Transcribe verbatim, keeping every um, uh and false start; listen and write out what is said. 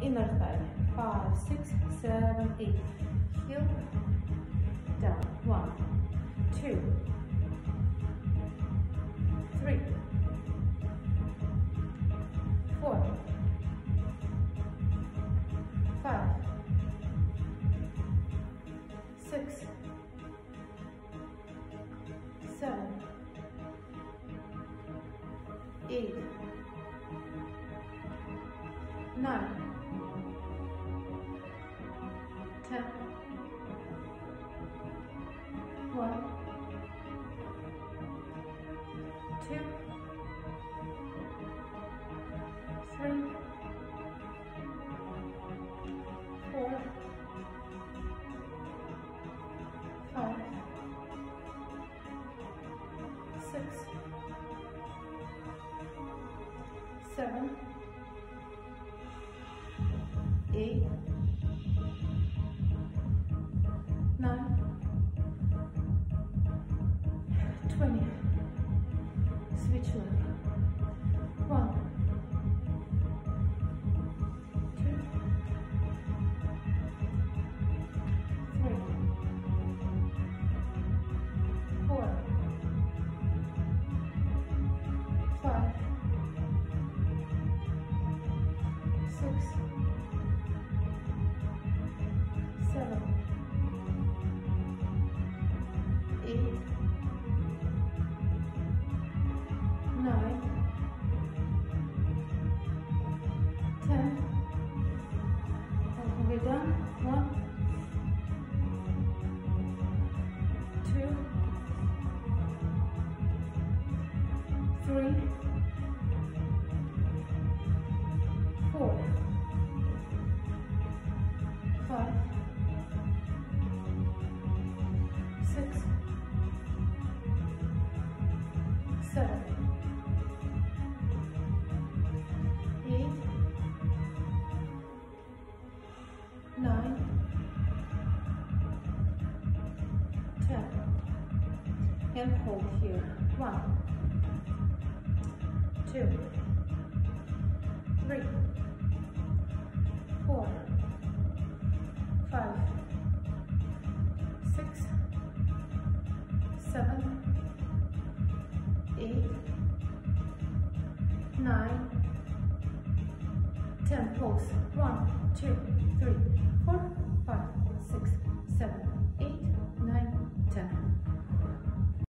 inner thigh. Five, six, seven, eight. Heel, down. One, two, three, four, five, six, seven, eight, nine, ten, one, two, three, four, five, six, seven, eight, nine, twenty. Switch leg. One, two, three, four, five, six, seven, eight, nine, ten. And we're done. One, two, three, four, five, six, seven, eight, nine, ten. And hold here. One, two, three, four, five, six, seven, eight, nine, ten. Pulse. One, two, three, four, five, six, seven, eight,